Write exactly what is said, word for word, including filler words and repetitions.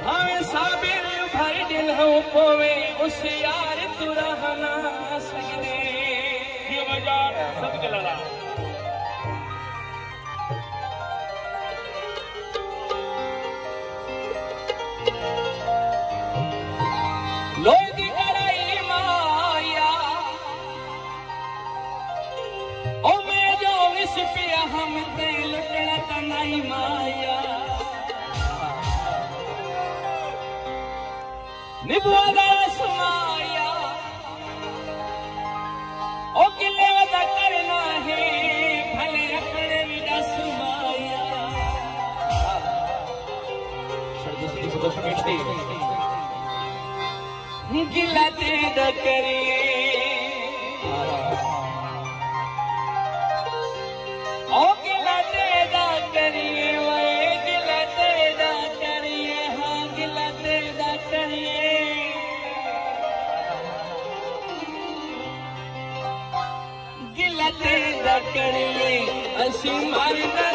हाँ साबिर भर दिल हो पोवे उस यार तू रहना सजने ये मजा सबके लड़ा लोग कराई माया ओ मैं जो विश पिया हम ते लुटना तनाई माया निभवादा समाया ओ किले वदा करना है भले अपने विदा समाया सर्दोस्ती को समझते गिला तेदा करिए ओ गिला तेदा करिए वे गिला तेदा करिए हाँ गिला तेदा करिए गिला तेदा करिए असी मरना